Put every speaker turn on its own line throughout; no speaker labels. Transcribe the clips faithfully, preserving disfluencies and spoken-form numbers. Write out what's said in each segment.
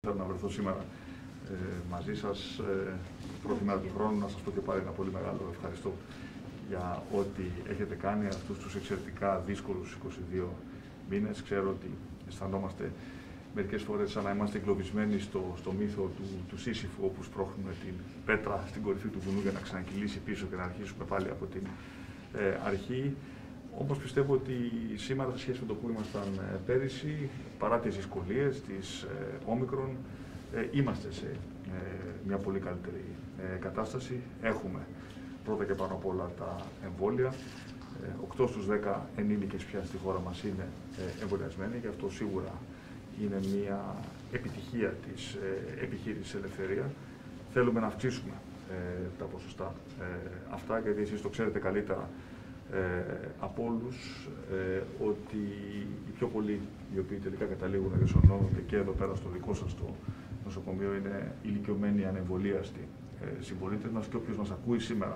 Δευτέρα να βρεθώ σήμερα ε, μαζί σας. Ε, πρώτη μέρα του χρόνου, να σας πω και πάλι ένα πολύ μεγάλο ευχαριστώ για ό,τι έχετε κάνει αυτούς τους εξαιρετικά δύσκολους είκοσι δύο μήνες. Ξέρω ότι αισθανόμαστε μερικές φορές σαν να είμαστε εγκλωβισμένοι στο, στο μύθο του, του Σύσυφου, όπου σπρώχνουμε την πέτρα στην κορυφή του βουνού για να ξανακυλήσει πίσω και να αρχίσουμε πάλι από την ε, αρχή. Όμως πιστεύω ότι σήμερα, σε σχέση με το που ήμασταν πέρυσι, παρά τις δυσκολίες της ε, Όμικρον, ε, είμαστε σε ε, μια πολύ καλύτερη ε, κατάσταση. Έχουμε πρώτα και πάνω απ' όλα τα εμβόλια. οκτώ στους δέκα ενήλικες πια στη χώρα μας είναι ε, εμβολιασμένοι, και αυτό σίγουρα είναι μια επιτυχία της ε, επιχείρησης Ελευθερία. Θέλουμε να αυξήσουμε ε, τα ποσοστά ε, αυτά, γιατί εσείς το ξέρετε καλύτερα ε, από όλους ε, ότι οι πιο πολλοί οι οποίοι τελικά καταλήγουν να διασωληνώνονται και εδώ πέρα στο δικό σας το νοσοκομείο είναι ηλικιωμένοι, ανεμβολίαστοι ε, συμπολίτες μας, και όποιος μας ακούει σήμερα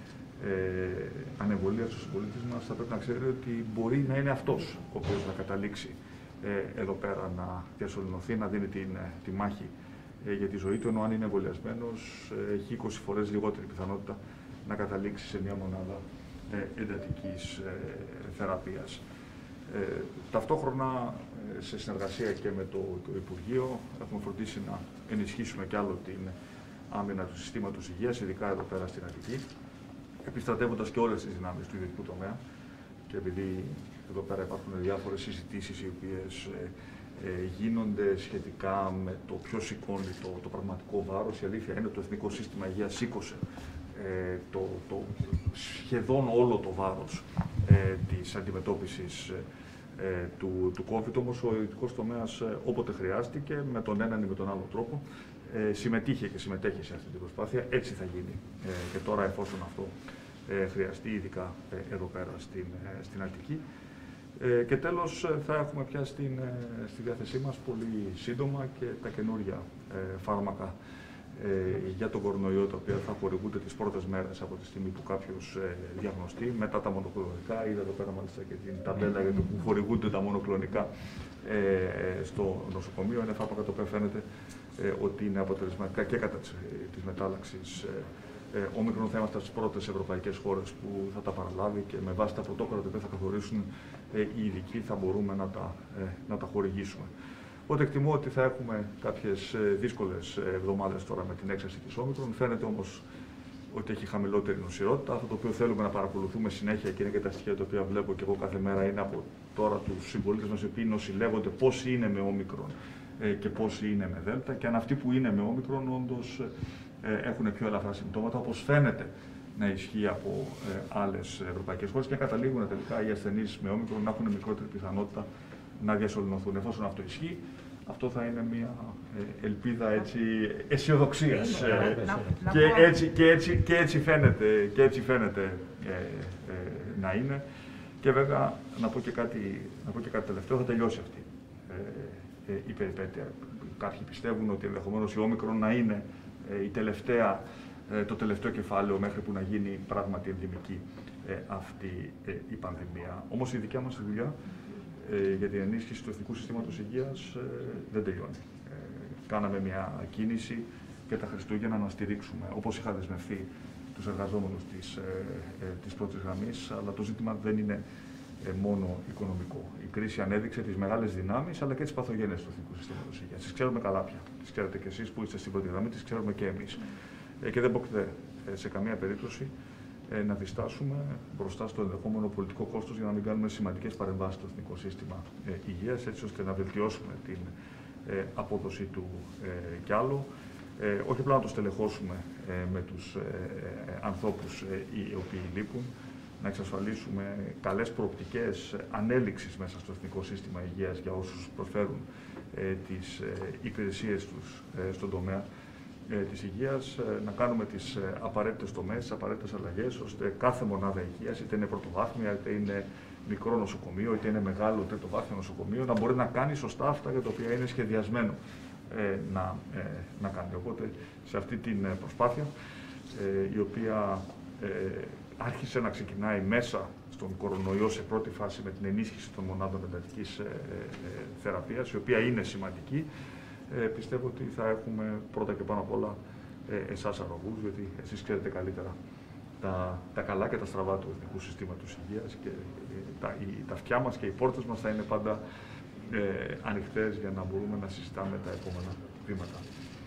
ε, ανεμβολίαστος συμπολίτης μας θα πρέπει να ξέρει ότι μπορεί να είναι αυτός ο οποίος να καταλήξει ε, εδώ πέρα να διασωληνωθεί, να δίνει την, τη μάχη ε, για τη ζωή του, ενώ αν είναι εμβολιασμένος ε, έχει είκοσι φορές λιγότερη πιθανότητα να καταλήξει σε μια μονάδα ε, εντατικής ε, θεραπείας. Ε, ταυτόχρονα, ε, σε συνεργασία και με το, το Υπουργείο, έχουμε φροντίσει να ενισχύσουμε κι άλλο την άμυνα του συστήματος υγείας, ειδικά εδώ πέρα στην Αττική, επιστρατεύοντας και όλες τις δυνάμεις του ιδιωτικού τομέα. Και επειδή εδώ πέρα υπάρχουν διάφορες συζητήσεις οι οποίες ε, ε, γίνονται σχετικά με το ποιο σηκώνει το, το πραγματικό βάρος, η αλήθεια είναι ότι το Εθνικό Σύστημα Υγείας σήκωσε ε, το, το, σχεδόν όλο το βάρος ε, της αντιμετώπισης ε, του, του COVID, όμως ο ιδιωτικός τομέας ε, όποτε χρειάστηκε, με τον έναν ή με τον άλλο τρόπο, ε, συμμετείχε και συμμετέχει σε αυτή την προσπάθεια. Έτσι θα γίνει ε, και τώρα, εφόσον αυτό ε, χρειαστεί, ειδικά ε, εδώ πέρα στην, ε, στην Αττική. Ε, και τέλος, θα έχουμε πια στην, ε, στη διάθεσή μας πολύ σύντομα και τα καινούργια ε, φάρμακα ε, για τον κορονοϊό, τα οποία θα χορηγούνται τις πρώτες μέρες από τη στιγμή που κάποιος ε, διαγνωστεί, μετά τα μονοκλονικά. Είδα εδώ πέρα μάλιστα και την ταμπέλα για το που χορηγούνται τα μονοκλονικά ε, ε, στο νοσοκομείο. Είναι φάρμακα τα οποία φαίνεται ε, ότι είναι αποτελεσματικά και κατά της, της μετάλλαξης ε, Ε, Όμικρον. Θα είμαστε στις πρώτες ευρωπαϊκές χώρες που θα τα παραλάβει, και με βάση τα πρωτόκολλα τα οποία θα καθορίσουν ε, οι ειδικοί θα μπορούμε να τα, ε, να τα χορηγήσουμε. Οπότε εκτιμώ ότι θα έχουμε κάποιες ε, δύσκολες εβδομάδες τώρα με την έξαρση της Όμικρον. Φαίνεται όμως ότι έχει χαμηλότερη νοσηρότητα. Αυτό το οποίο θέλουμε να παρακολουθούμε συνέχεια, και είναι και τα στοιχεία τα οποία βλέπω και εγώ κάθε μέρα, είναι από τώρα τους συμπολίτες μας οι οποίοι νοσηλεύονται, πόσοι είναι με Όμικρον ε, και πόσοι είναι με Δέλτα, και αν αυτοί που είναι με Όμικρον όντως έχουν πιο ελαφρά συμπτώματα, όπως φαίνεται να ισχύει από ε, άλλες ευρωπαϊκές χώρες, και καταλήγουν τελικά οι ασθενείς με Όμικρον να έχουν μικρότερη πιθανότητα να διασωληνωθούν. Εφόσον αυτό ισχύει, αυτό θα είναι μια ε, ελπίδα έτσι, αισιοδοξίας. Ε, και, έτσι, και, έτσι, και, έτσι φαίνεται, και έτσι φαίνεται ε, ε, να είναι. Και βέβαια, να πω και κάτι, να πω και κάτι τελευταίο, θα τελειώσει αυτή ε, ε, η περιπέτεια. Κάποιοι πιστεύουν ότι ενδεχομένως η Όμικρον να είναι η τελευταία, το τελευταίο κεφάλαιο μέχρι που να γίνει πράγματι ενδημική αυτή η πανδημία. Όμως η δικιά μας δουλειά για την ενίσχυση του Εθνικού Συστήματος Υγείας δεν τελειώνει. Κάναμε μια κίνηση για τα Χριστούγεννα να στηρίξουμε, όπως είχα δεσμευθεί, τους εργαζόμενους της, της πρώτης γραμμής, αλλά το ζήτημα δεν είναι μόνο οικονομικό. Η κρίση ανέδειξε τις μεγάλες δυνάμεις αλλά και τις παθογένειες του Εθνικού Συστήματος Υγείας. Τις ξέρουμε καλά πια. Τις ξέρετε κι εσείς που είστε στην πρώτη γραμμή, τις ξέρουμε και εμείς. Ε, και δεν πρόκειται ε, σε καμία περίπτωση ε, να διστάσουμε μπροστά στο ενδεχόμενο πολιτικό κόστος για να μην κάνουμε σημαντικές παρεμβάσεις στο Εθνικό Σύστημα ε, Υγείας, έτσι ώστε να βελτιώσουμε την ε, απόδοση του ε, κι άλλο. Ε, όχι απλά να το στελεχώσουμε ε, με τους ε, ε, ανθρώπους ε, οι οποίοι λείπουν, να εξασφαλίσουμε καλές προοπτικές ανέλυξης μέσα στο Εθνικό Σύστημα Υγείας για όσους προσφέρουν ε, τις ε, υπηρεσίες τους ε, στον τομέα ε, της υγείας, ε, να κάνουμε τις ε, απαραίτητες τομές, τις απαραίτητες αλλαγές, ώστε κάθε μονάδα υγείας, είτε είναι πρωτοβάθμια, είτε είναι μικρό νοσοκομείο, είτε είναι μεγάλο τριτοβάθμιο νοσοκομείο, να μπορεί να κάνει σωστά αυτά για τα οποία είναι σχεδιασμένο ε, να, ε, να κάνει. Οπότε, σε αυτή την προσπάθεια, ε, η οποία ε, άρχισε να ξεκινάει μέσα στον κορονοϊό σε πρώτη φάση με την ενίσχυση των μονάδων εντατικής ε, ε, θεραπείας, η οποία είναι σημαντική. ε, πιστεύω ότι θα έχουμε πρώτα και πάνω απ' όλα ε, εσάς αρρωγούς, γιατί εσείς ξέρετε καλύτερα τα, τα καλά και τα στραβά του εθνικού συστήματος υγείας και ε, τα, η, τα αυτιά μας και οι πόρτες μας θα είναι πάντα ε, ανοιχτές για να μπορούμε να συζητάμε τα επόμενα βήματα.